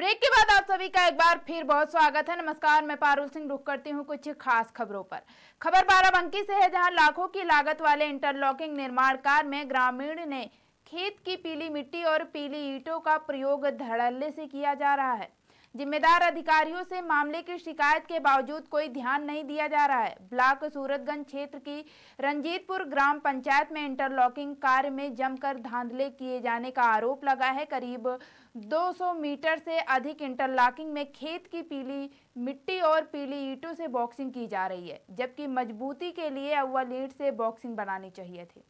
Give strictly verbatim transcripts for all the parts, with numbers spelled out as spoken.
Break के बाद आप सभी का एक बार फिर बहुत स्वागत है। नमस्कार, मैं पारुल सिंह रुक करती हूं कुछ खास खबरों पर। खबर बाराबंकी से है, जहां लाखों की लागत वाले इंटरलॉकिंग निर्माण कार्य में ग्रामीण ने खेत की पीली मिट्टी और पीली ईंटों का प्रयोग धड़ल्ले से किया जा रहा है। जिम्मेदार अधिकारियों से मामले की शिकायत के बावजूद कोई ध्यान नहीं दिया जा रहा है। ब्लॉक सूरतगंज क्षेत्र की रंजीतपुर ग्राम पंचायत में इंटरलॉकिंग कार्य में जमकर धांधले किए जाने का आरोप लगा है। करीब दो सौ मीटर से अधिक इंटरलॉकिंग में खेत की पीली मिट्टी और पीली ईंटों से बॉक्सिंग की जा रही है, जबकि मजबूती के लिए अव्वल ईंट से बॉक्सिंग बनानी चाहिए थी।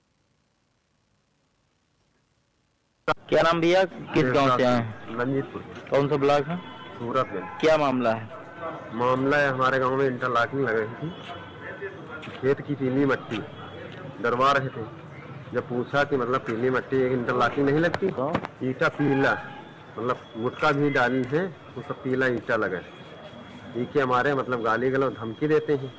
क्या नाम भैया, किस गांव से आए? रंजीतपुर। कौन सा ब्लॉक है? सूरतगंज। क्या मामला है? मामला है, हमारे गांव में इंटरलॉकिंग लग रही थी, खेत की पीली मिट्टी डरवा रहे थे। जब पूछा कि मतलब पीली मिट्टी इंटरलॉकिंग नहीं लगती, तो ईटा पीला मतलब गुटका भी डाली है तो सब पीला ईटा लगा। ये के हमारे मतलब गाली गलौज धमकी देते हैं।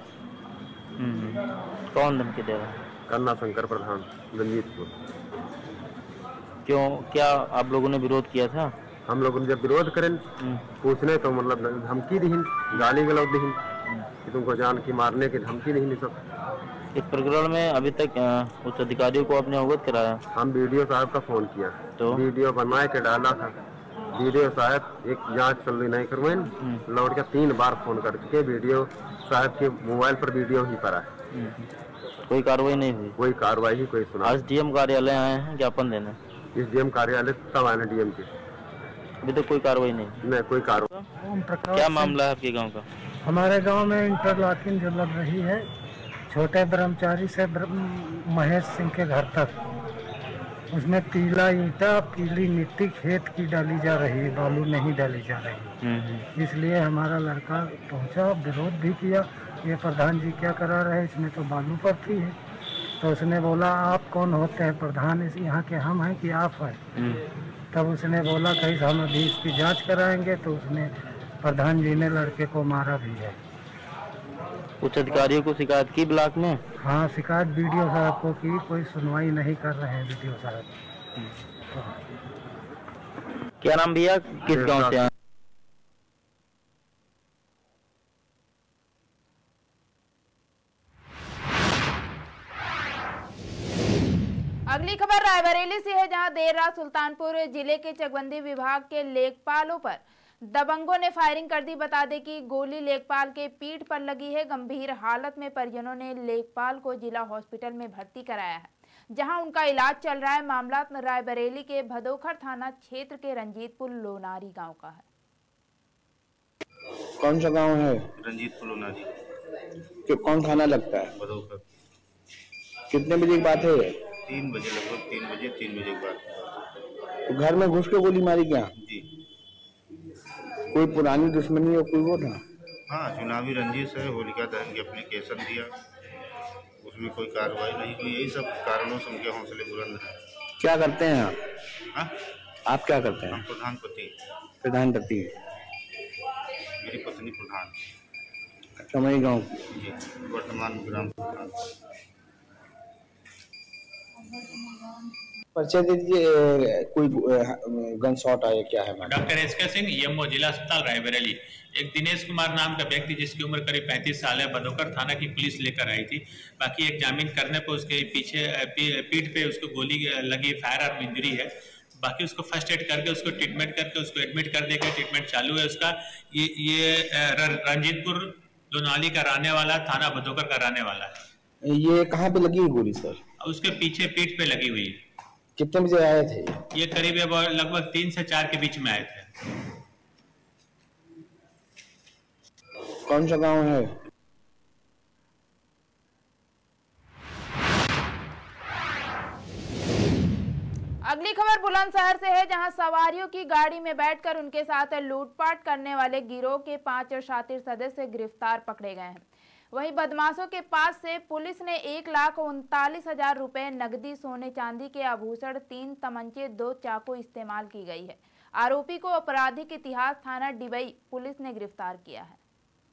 कौन धमकी दे रहा है? कन्ना शंकर प्रधान, रंजीतपुर। क्यों, क्या आप लोगों ने विरोध किया था? हम लोगों ने जब विरोध करें पूछने तो मतलब धमकी दी, गाली गलौज दी कि तुमको जान की मारने की धमकी नहीं। सब इस प्रकरण में अभी तक उच्च अधिकारियों को आपने अवगत कराया? हम वीडियो साहब का फोन किया, तो वीडियो बनवा के डाला था। वीडियो साहब एक जांच चल रही नहीं करवाए, लौट के तीन बार फोन करके वीडियो साहब के मोबाइल पर वीडियो ही पड़ा है। कोई कार्रवाई नहीं हुई? कोई कार्रवाई ही कोई सुना। आज डीएम कार्यालय आए हैं ज्ञापन देने? इस डीएम कार्यालय तब आए डीएम के, अभी तक कोई कार्रवाई नहीं? नहीं कोई कार्रवाई। क्या मामला है आपके गांव का? हमारे गांव में इंटरलॉकिंग जो लग रही है छोटे ब्रह्मचारी से महेश सिंह के घर तक, उसमें पीला ईंटा पीली मिट्टी खेत की डाली जा रही है, बालू नहीं डाली जा रही। इसलिए हमारा लड़का पहुंचा, विरोध भी किया। ये प्रधान जी क्या करा रहे, इसमें तो बालू पड़ती है। तो उसने बोला आप कौन होते हैं प्रधान, इस यहाँ के हम हैं कि आप हैं? तब उसने बोला कहीं हम अभी इसकी जांच कराएंगे। तो उसने प्रधान जी ने लड़के को मारा भी है। उच्च अधिकारियों को शिकायत की ब्लॉक में? हाँ, शिकायत वीडियो साहब को की, कोई सुनवाई नहीं कर रहे हैं वीडियो साहब। क्या नाम भैया, किस गांव से आए? अगली खबर रायबरेली से है, जहां देर रात सुल्तानपुर जिले के चकबंदी विभाग के लेखपालों पर दबंगों ने फायरिंग कर दी। बता दें कि गोली लेखपाल के पीठ पर लगी है। गंभीर हालत में परिजनों ने लेखपाल को जिला हॉस्पिटल में भर्ती कराया है, जहां उनका इलाज चल रहा है। मामला रायबरेली के भदोखर थाना क्षेत्र के रंजीतपुर लोनारी गांव का है। कौन सा गांव है? रंजीतपुर लोनारी। कि कौन थाना लगता है? भदोखर। कितने बजे की बात है? तीन बजे, लगभग तीन बजे तीन बजे की बात। तो घर में घुस के गोली मारी क्या? जी। कोई पुरानी दुश्मनी या कोई वो था? हाँ, चुनावी रंजिश है, होलिका दहन की एप्लीकेशन दिया, उसमें कोई कार्रवाई नहीं हुई। यही सब कारणों से उनके हौसले बुलंद हैं। क्या करते हैं आप? हाँ? आप क्या करते हैं? प्रधानपति। प्रधानपति? मेरी पत्नी प्रधान। अच्छा, वही गाँव? जी, वर्तमान ग्राम प्रधान। परिचय दे दीजिए, कोई गन शॉट आया क्या है? डॉक्टर एस के सिंह, ईएमओ जिला अस्पताल रायबरेली। एक दिनेश कुमार नाम का व्यक्ति जिसकी उम्र करीब पैंतीस साल है, भदोकर थाना की पुलिस लेकर आई थी। बाकी एक जामीन करने पर उसके पीछे पीठ पे उसको गोली लगी, फायर आर्म इंजरी है। बाकी उसको फर्स्ट एड करके उसको ट्रीटमेंट करके उसको एडमिट कर देगा, ट्रीटमेंट चालू है उसका। ये ये रंजीतपुर लोनाली का रहने वाला, थाना भदोकर का रहने वाला है। ये कहाँ पे लगी है गोली सर? उसके पीछे पीठ पे लगी हुई है। कितने बजे आए थे? ये करीब लगभग तीन से चार के बीच में आए थे। कौन सा गांव है? अगली खबर बुलंदशहर से है, जहां सवारियों की गाड़ी में बैठकर उनके साथ लूटपाट करने वाले गिरोह के पांच शातिर सदस्य गिरफ्तार पकड़े गए हैं। वहीं बदमाशों के पास से पुलिस ने एक लाख उनतालीस हजार रुपए नकदी, सोने चांदी के आभूषण, तीन तमंचे, दो चाकू इस्तेमाल की गई है। आरोपी को आपराधिक इतिहास थाना डिबई पुलिस ने गिरफ्तार किया है।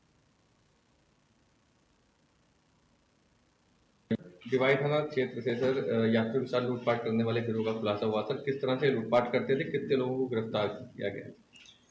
डिवाई थाना क्षेत्र से सर यात्रियों के साथ लूटपाट करने वाले गिरोह का खुलासा हुआ। सर किस तरह से लूटपाट करते थे, कितने लोगों को गिरफ्तार किया गया?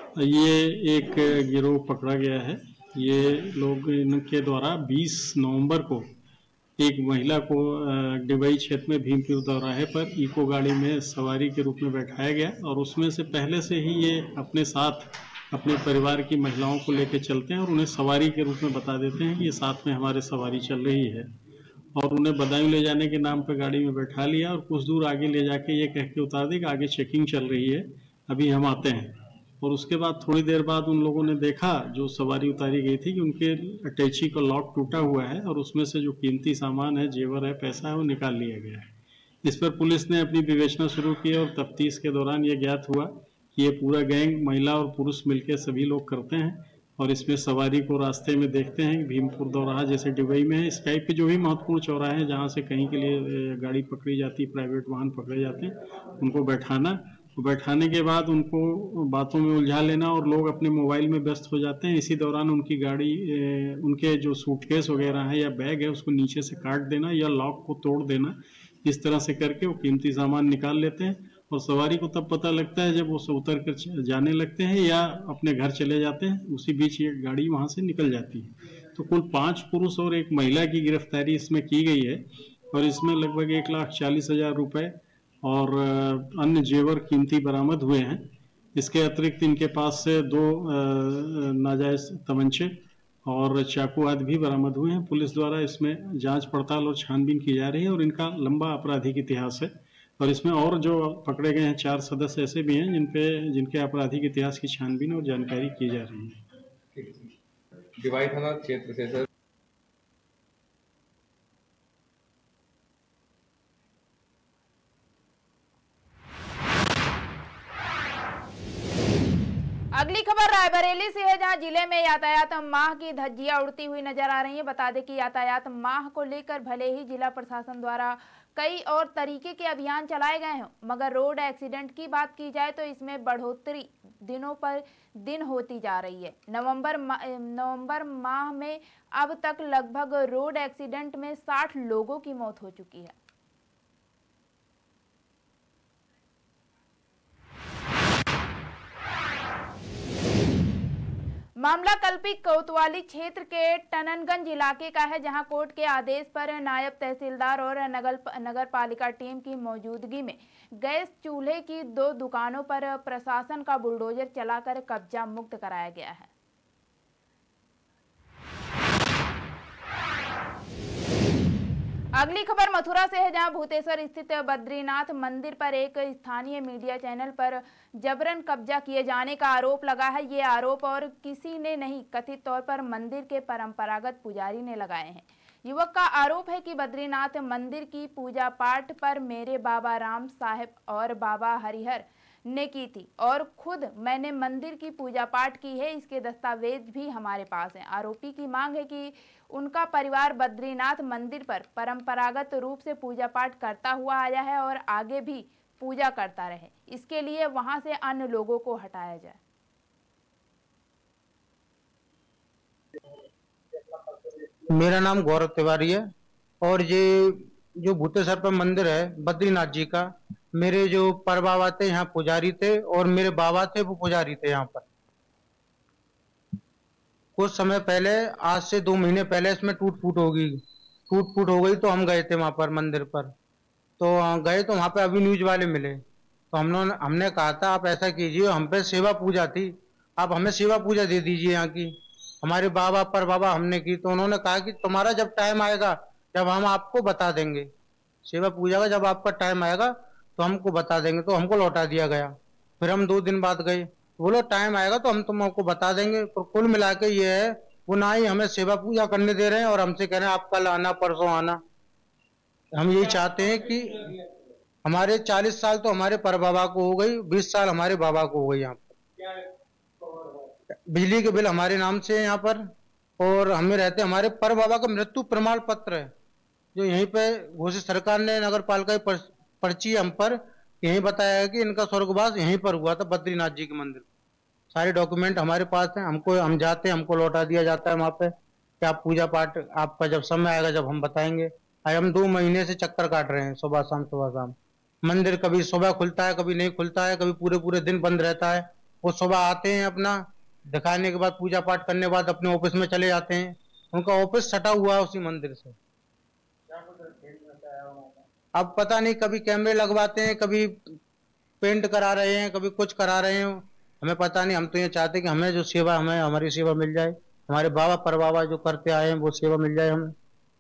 ये एक गिरोह पकड़ा गया है। ये लोग इनके द्वारा बीस नवंबर को एक महिला को डिबई क्षेत्र में भीमपुर दौराहे पर इको गाड़ी में सवारी के रूप में बैठाया गया और उसमें से पहले से ही ये अपने साथ अपने परिवार की महिलाओं को लेकर चलते हैं और उन्हें सवारी के रूप में बता देते हैं कि ये साथ में हमारे सवारी चल रही है और उन्हें बदायूं ले जाने के नाम पर गाड़ी में बैठा लिया और कुछ दूर आगे ले जाके ये कह के उतार दी कि आगे चेकिंग चल रही है, अभी हम आते हैं। और उसके बाद थोड़ी देर बाद उन लोगों ने देखा, जो सवारी उतारी गई थी, कि उनके अटैची का लॉक टूटा हुआ है और उसमें से जो कीमती सामान है, जेवर है, पैसा है, वो निकाल लिया गया है। इस पर पुलिस ने अपनी विवेचना शुरू की और तफ्तीश के दौरान ये ज्ञात हुआ कि ये पूरा गैंग महिला और पुरुष मिलकर सभी लोग करते हैं और इसमें सवारी को रास्ते में देखते हैं। भीमपुर दौराहा जैसे डिबई में है, स्काई पे जो भी महत्वपूर्ण चौराहे हैं जहाँ से कहीं के लिए गाड़ी पकड़ी जाती है, प्राइवेट वाहन पकड़े जाते हैं, उनको बैठाना, बैठाने के बाद उनको बातों में उलझा लेना और लोग अपने मोबाइल में व्यस्त हो जाते हैं। इसी दौरान उनकी गाड़ी, उनके जो सूटकेस वगैरह है या बैग है उसको नीचे से काट देना या लॉक को तोड़ देना। इस तरह से करके वो कीमती सामान निकाल लेते हैं और सवारी को तब पता लगता है जब वो उतर कर जाने लगते हैं या अपने घर चले जाते हैं। उसी बीच ये गाड़ी वहाँ से निकल जाती है। तो कुल पाँच पुरुष और एक महिला की गिरफ्तारी इसमें की गई है और इसमें लगभग एक लाख चालीस हजार रुपये और अन्य जेवर कीमती बरामद हुए हैं। इसके अतिरिक्त इनके पास से दो नाजायज तमंचे और चाकू आदि भी बरामद हुए हैं। पुलिस द्वारा इसमें जांच पड़ताल और छानबीन की जा रही है और इनका लंबा आपराधिक इतिहास है और इसमें और जो पकड़े गए हैं चार सदस्य ऐसे भी हैं जिन पे जिनके आपराधिक इतिहास की छानबीन और जानकारी की जा रही है। डिवाई थाना क्षेत्र से सर अगली खबर रायबरेली से है, जहां जिले में यातायात माह की धज्जियां उड़ती हुई नजर आ रही है। बता दें कि यातायात माह को लेकर भले ही जिला प्रशासन द्वारा कई और तरीके के अभियान चलाए गए हैं, मगर रोड एक्सीडेंट की बात की जाए तो इसमें बढ़ोतरी दिनों पर दिन होती जा रही है। नवंबर नवंबर माह में अब तक लगभग रोड एक्सीडेंट में साठ लोगों की मौत हो चुकी है। मामला कल्पी कोतवाली क्षेत्र के टननगंज इलाके का है, जहां कोर्ट के आदेश पर नायब तहसीलदार और नगर नगर पालिका टीम की मौजूदगी में गैस चूल्हे की दो दुकानों पर प्रशासन का बुलडोजर चलाकर कब्जा मुक्त कराया गया है। अगली खबर मथुरा से है, जहां भूतेश्वर स्थित बद्रीनाथ मंदिर पर एक स्थानीय मीडिया चैनल पर जबरन कब्जा किए जाने का आरोप लगा है। ये आरोप और किसी ने नहीं, कथित तौर पर मंदिर के परंपरागत पुजारी ने लगाए हैं। युवक का आरोप है कि बद्रीनाथ मंदिर की पूजा पाठ पर मेरे बाबा राम साहेब और बाबा हरिहर ने की थी और खुद मैंने मंदिर की पूजा पाठ की है, इसके दस्तावेज भी हमारे पास हैं। आरोपी की मांग है कि उनका परिवार बद्रीनाथ मंदिर पर परंपरागत रूप से पूजा पाठ करता हुआ आया है और आगे भी पूजा करता रहे, इसके लिए वहां से अन्य लोगों को हटाया जाए। मेरा नाम गौरव तिवारी है और ये जो भूतेश्वर पर मंदिर है बद्रीनाथ जी का, मेरे जो पर बाबा थे यहाँ पुजारी थे और मेरे बाबा थे वो पुजारी थे यहाँ पर। कुछ समय पहले, आज से दो महीने पहले इसमें टूट फूट हो गई टूट फूट हो गई तो हम गए थे वहां पर मंदिर पर। तो गए तो वहां पे अभी न्यूज वाले मिले तो हम लोग हमने कहा था आप ऐसा कीजिए, हम पे सेवा पूजा थी, आप हमें सेवा पूजा दे दीजिए यहाँ की। हमारे बाबा पर बाबा हमने की तो उन्होंने कहा कि तुम्हारा जब टाइम आएगा जब हम आपको बता देंगे, सेवा पूजा का जब आपका टाइम आएगा तो हमको बता देंगे। तो हमको लौटा दिया गया। फिर हम दो दिन बाद गए, बोलो टाइम आएगा तो हम तुमको बता देंगे। तो कुल मिला के ये है, वो ना ही हमें सेवा पूजा करने दे रहे हैं और हमसे कह रहे हैं आप कल आना परसों आना। हम यही चाहते हैं कि हमारे चालीस साल तो हमारे पर बाबा को हो गई, बीस साल हमारे बाबा को हो गई। यहाँ पर बिजली के बिल हमारे नाम से है यहाँ पर और हमें रहते हमारे पर बाबा का मृत्यु प्रमाण पत्र है जो यहीं पे घोषित सरकार ने नगर पालिका की पर्ची हम पर यही बताया है कि इनका स्वर्गवास यहीं पर हुआ था बद्रीनाथ जी के मंदिर। सारे डॉक्यूमेंट हमारे पास हैं, हमको हम जाते हैं हमको लौटा दिया जाता है वहां पे कि आप पूजा पाठ आपका जब समय आएगा जब हम बताएंगे। आज हम दो महीने से चक्कर काट रहे हैं, सुबह शाम सुबह शाम। मंदिर कभी सुबह खुलता है कभी नहीं खुलता है, कभी पूरे पूरे दिन बंद रहता है। वो सुबह आते हैं, अपना दिखाने के बाद पूजा पाठ करने के बाद अपने ऑफिस में चले जाते हैं। उनका ऑफिस सटा हुआ है उसी मंदिर से। अब पता नहीं, कभी कैमरे लगवाते हैं, कभी पेंट करा रहे हैं, कभी कुछ करा रहे हैं, हमें पता नहीं। हम तो ये चाहते हैं कि हमें जो सेवा, हमें हमारी सेवा मिल जाए, हमारे बाबा परबाबा जो करते आए हैं वो सेवा मिल जाए हमें।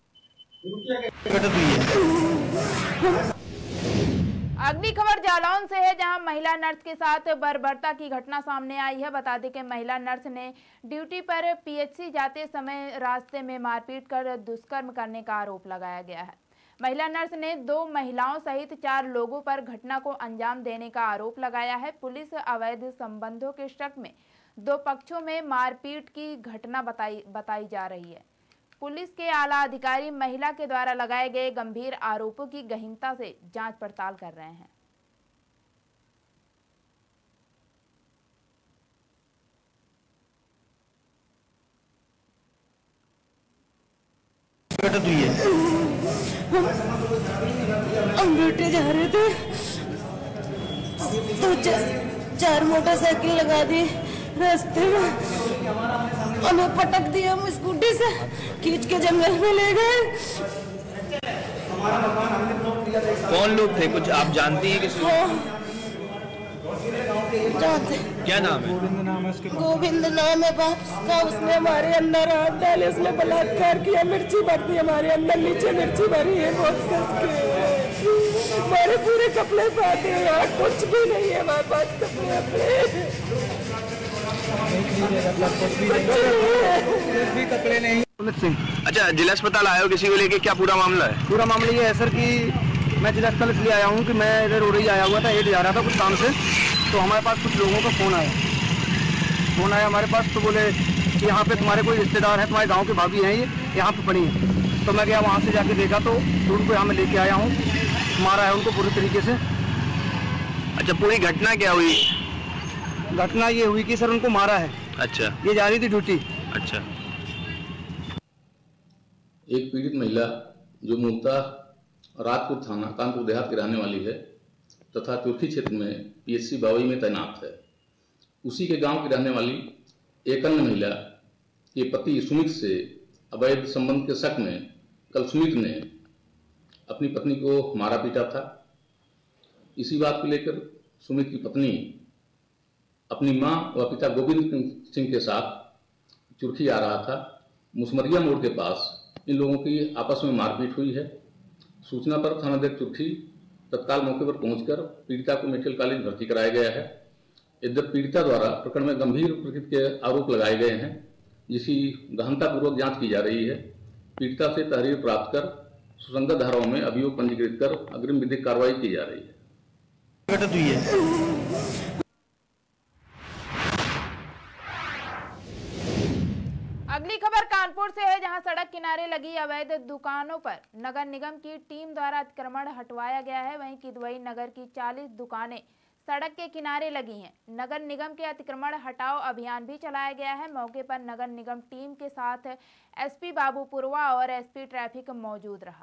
अगली खबर जालौन से है, जहां महिला नर्स के साथ बर्बरता की घटना सामने आई है। बता दें कि महिला नर्स ने ड्यूटी पर पीएचसी जाते समय रास्ते में मारपीट कर दुष्कर्म करने का आरोप लगाया गया है। महिला नर्स ने दो महिलाओं सहित चार लोगों पर घटना को अंजाम देने का आरोप लगाया है। पुलिस अवैध संबंधों के शक में दो पक्षों में मारपीट की घटना बताई बताई जा रही है। पुलिस के आला अधिकारी महिला के द्वारा लगाए गए गंभीर आरोपों की गहनता से जांच पड़ताल कर रहे हैं। हम ड्यूटी जा रहे थे तो चार मोटरसाइकिल लगा दी रास्ते में, हमें पटक दिया, हम स्कूटी से खींच के जंगल में ले गए। कौन लोग थे, कुछ आप जानती हैं किसी? जानते। क्या नाम है? गोविंद नाम है उसके। गोविंद नाम है बाप का। उसने हमारे अंदर हाथ डाले, उसने बलात्कार किया, मिर्ची भर दी हमारे अंदर, नीचे मिर्ची भरी है बहुत कस के, हमारे पूरे कपड़े पाते हैं, यहाँ कुछ भी नहीं है हमारे पास कपड़े अपने, भी कपड़े नहीं। अमित सिंह। अच्छा, जिला अस्पताल आए हो, किसी को लेके क्या पूरा मामला है? पूरा मामला ये है सर कि मैं जिला अस्पताल इसलिए आया हूँ कि मैं इधर उड़ई आया हुआ था, एड जा रहा था कुछ काम से, तो हमारे पास कुछ लोगों का फ़ोन आया फ़ोन आया हमारे पास, तो बोले कि यहाँ पे तुम्हारे कोई रिश्तेदार हैं, तुम्हारे गांव के भाभी हैं, ये यहाँ पे पड़ी हैं। तो मैं गया वहाँ से जाके देखा तो उनको यहाँ मैं लेके आया हूँ, मारा है उनको पूरी तरीके से। अच्छा, पूरी घटना क्या हुई? घटना ये हुई कि सर उनको मारा है। अच्छा। ये जा रही थी ड्यूटी। अच्छा। एक पीड़ित महिला जो मूलतः राजपुर थाना कानपुर देहात की रहने वाली है तथा चौथी क्षेत्र में पीएचसी बावई में तैनात है, उसी के गांव की रहने वाली एक अन्य महिला के पति सुमित से अवैध संबंध के शक में कल सुमित ने अपनी पत्नी को मारा पीटा था। इसी बात को लेकर सुमित की पत्नी अपनी मां व पिता गोविंद सिंह के साथ चुरखी आ रहा था। मुसमरिया मोड़ के पास इन लोगों की आपस में मारपीट हुई है। सूचना पर थानाध्यक्ष चुरखी तत्काल मौके पर पहुंचकर पीड़िता को मेडिकल कॉलेज भर्ती कराया गया है। यद्यपि पीड़िता द्वारा प्रकरण में गंभीर प्रकृति के आरोप लगाए गए हैं, जिसकी गहनतापूर्वक जांच की जा रही है। पीड़िता से तहरीर प्राप्त कर सुसंगत धाराओं में अभियोग पंजीकृत कर अग्रिम विधिक कार्रवाई की जा रही है। अगली खबर कानपुर से है, जहां सड़क किनारे लगी अवैध दुकानों पर नगर निगम की टीम द्वारा अतिक्रमण हटवाया गया है। वहीं किदवई नगर की चालीस दुकानें सड़क के किनारे लगी हैं। नगर निगम के अतिक्रमण हटाओ अभियान भी चलाया गया है। मौके पर नगर निगम टीम के साथ एसपी बाबू पुरवा और एसपी ट्रैफिक मौजूद रहा।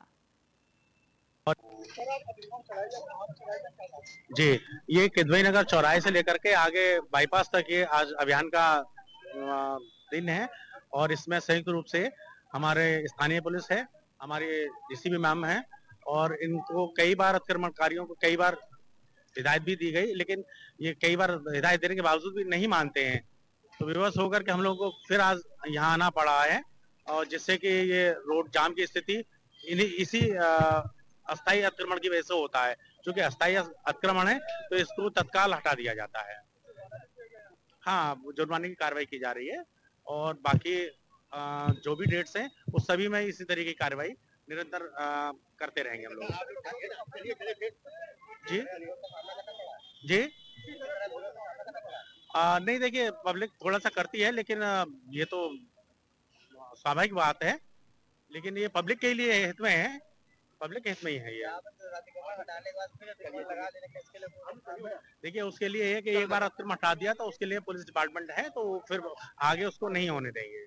जी, ये किदवई नगर चौराहे से लेकर के आगे बाईपास तक ये आज अभियान का दिन है और इसमें संयुक्त रूप से हमारे स्थानीय पुलिस है, हमारे डीसीपी मैम है और इनको कई बार अतिक्रमणकारियों को कई बार हिदायत भी दी गई, लेकिन ये कई बार हिदायत देने के बावजूद भी नहीं मानते हैं। तो विवश होकर के हम लोगों को फिर आज यहाँ आना पड़ा है और जिससे कि ये रोड जाम की स्थिति इन्हीं इसी अस्थायी अतिक्रमण की वजह से होता है। क्योंकि अस्थायी अतिक्रमण है तो इसको तत्काल हटा दिया जाता है। हाँ, जुर्माने की कार्रवाई की जा रही है और बाकी जो भी डेट्स हैं उस सभी में इसी तरीके की कार्रवाई निरंतर करते रहेंगे हम लोग। जी जी आ, नहीं, देखिए पब्लिक थोड़ा सा करती है, लेकिन ये तो स्वाभाविक बात है, लेकिन ये पब्लिक के लिए हित में है, पब्लिक के हित में ही है ये। देखिए उसके लिए है कि एक बार अतिक्रमण हटा दिया तो उसके लिए पुलिस डिपार्टमेंट है, तो फिर आगे उसको नहीं होने देंगे।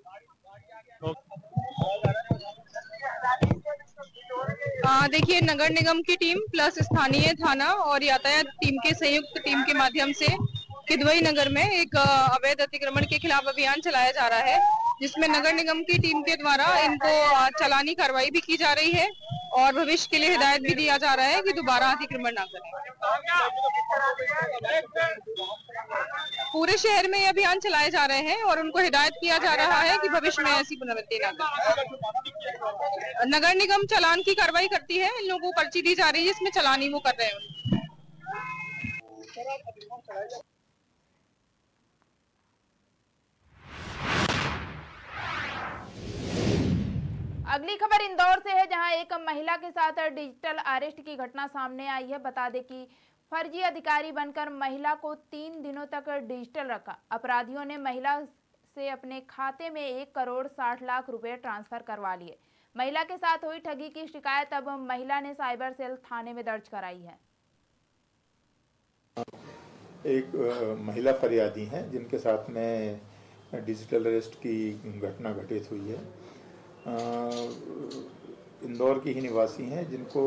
देखिए नगर निगम की टीम प्लस स्थानीय थाना और यातायात टीम के संयुक्त टीम के माध्यम से किदवई नगर में एक अवैध अतिक्रमण के खिलाफ अभियान चलाया जा रहा है, जिसमें नगर निगम की टीम के द्वारा इनको चालानी कार्रवाई भी की जा रही है और भविष्य के लिए हिदायत भी दिया जा रहा है कि दोबारा अतिक्रमण न करें। पूरे शहर में ये अभियान चलाए जा रहे हैं और उनको हिदायत किया जा रहा है कि भविष्य में ऐसी पुनरावृत्ति न करें। नगर निगम चालान की कार्रवाई करती है, इन लोगों को पर्ची दी जा रही है जिसमें चालानी वो कर रहे हैं। अगली खबर इंदौर से है, जहां एक महिला के साथ डिजिटल अरेस्ट की घटना सामने आई है। बता दें कि फर्जी अधिकारी बनकर महिला को तीन दिनों तक डिजिटल रखा। अपराधियों ने महिला से अपने खाते में एक करोड़ साठ लाख रुपए ट्रांसफर करवा लिए। महिला के साथ हुई ठगी की शिकायत अब महिला ने साइबर सेल थाने में दर्ज कराई है। एक महिला फरियादी हैं जिनके साथ में डिजिटल अरेस्ट की घटना घटित हुई है। इंदौर की ही निवासी हैं, जिनको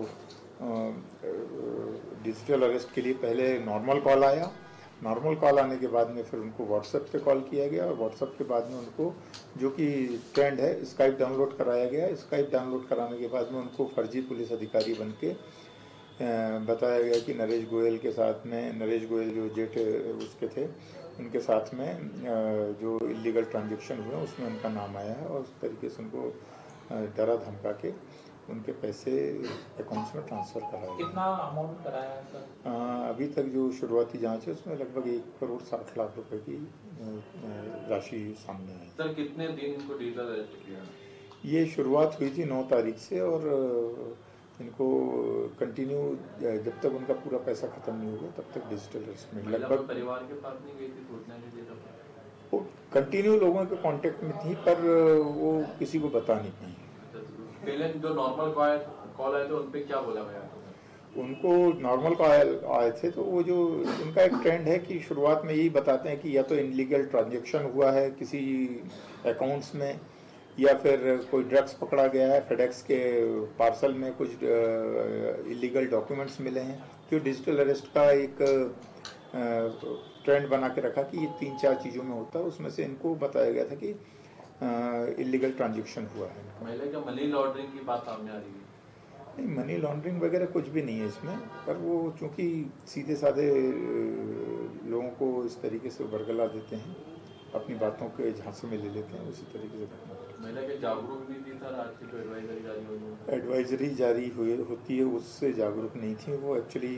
डिजिटल अरेस्ट के लिए पहले नॉर्मल कॉल आया। नॉर्मल कॉल आने के बाद में फिर उनको व्हाट्सएप पे कॉल किया गया और व्हाट्सएप के बाद में उनको, जो कि ट्रेंड है, स्काइप डाउनलोड कराया गया। स्काइप डाउनलोड कराने के बाद में उनको फर्जी पुलिस अधिकारी बन के बताया गया कि नरेश गोयल के साथ में, नरेश गोयल जो जेठ उसके थे, उनके साथ में जो इलीगल ट्रांजैक्शन हुए उसमें उनका नाम आया है और उस तरीके से उनको डरा धमका के उनके पैसे अकाउंट्स में ट्रांसफ़र कराया। कितना अमाउंट कराया है सर? अभी तक जो शुरुआती जांच है उसमें लगभग एक करोड़ साठ लाख रुपए की राशि सामने आई। सर कितने दिन इनको डिजिटल अरेस्ट किया? ये शुरुआत हुई थी नौ तारीख से और इनको कंटिन्यू जब तक उनका पूरा पैसा खत्म नहीं होगा तब तक डिजिटल अरेस्ट में लगभग। परिवार के पास नहीं गई थी सूचना के लिए? वो कंटिन्यू लोगों के कांटेक्ट में थी पर वो किसी को बता नहीं पाई। पहले जो नॉर्मल कॉल आए थे उन पे क्या बोला गया? उनको नॉर्मल कॉल आए थे तो वो जो उनका एक ट्रेंड है कि शुरुआत में यही बताते हैं कि या तो इनलीगल ट्रांजैक्शन हुआ है किसी अकाउंट्स में, या फिर कोई ड्रग्स पकड़ा गया है, फेडेक्स के पार्सल में कुछ इलीगल डॉक्यूमेंट्स मिले हैं। तो डिजिटल अरेस्ट का एक ट्रेंड बना के रखा कि ये तीन चार चीज़ों में होता है, उसमें से इनको बताया गया था कि इलीगल ट्रांजैक्शन हुआ है। महिला क्या मनी लॉन्ड्रिंग की बात सामने आ रही है? नहीं, मनी लॉन्ड्रिंग वगैरह कुछ भी नहीं है इसमें, पर वो चूँकि सीधे साधे लोगों को इस तरीके से बरगला देते हैं, अपनी बातों के झांसे में ले लेते हैं, उसी तरीके से घटना। महिला के जागरूक नहीं थी सर, आज की तो एडवाइजरी जारी हुई? एडवाइजरी जारी हुई होती है, उससे जागरूक नहीं थी वो। एक्चुअली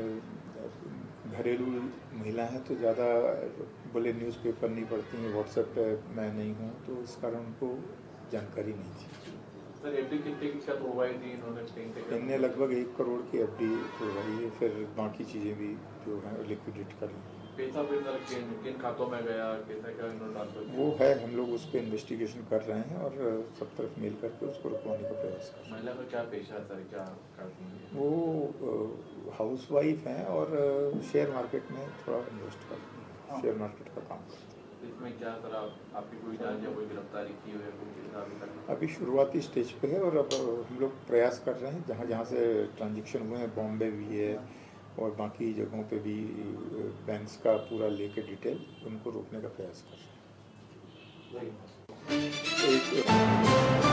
घरेलू महिला है तो ज़्यादा बोले न्यूज़पेपर नहीं पढ़ती हैं, व्हाट्सएप पे मैं नहीं हूँ, तो इस कारण उनको जानकारी नहीं थी। सर एफडी कितने की प्रोवाइड थी इन्होंने? इनने लगभग एक करोड़ की एफडी प्रोवाइड है, फिर बाकी चीज़ें भी जो है लिक्विडेट कर ली। पैसा फिर सर किन किन खातों में गया, कैसा क्या इन्होंने ट्रांसफर किया? वो है, हम लोग उस पर इन्वेस्टिगेशन कर रहे हैं और सब तरफ मेल करके उसको रुकवाने का प्रयास कर रहे हैं। महिला का क्या पेशा है सर, क्या करती हैं? वो हाउस वाइफ हैं और शेयर मार्केट में थोड़ा इन्वेस्ट करती हैं, शेयर मार्केट का काम करती हैं। इसमें क्या सर आप, आपकी कोई जांच या कोई गिरफ्तारी की हुई है अभी तक? अभी शुरुआती स्टेज पे है और अब हम लोग प्रयास कर रहे हैं, जहाँ जहाँ से ट्रांजैक्शन हुए हैं, बॉम्बे भी है और बाकी जगहों पे भी बैंक्स का पूरा लेके डिटेल उनको रोकने का प्रयास कर रहे हैं। एक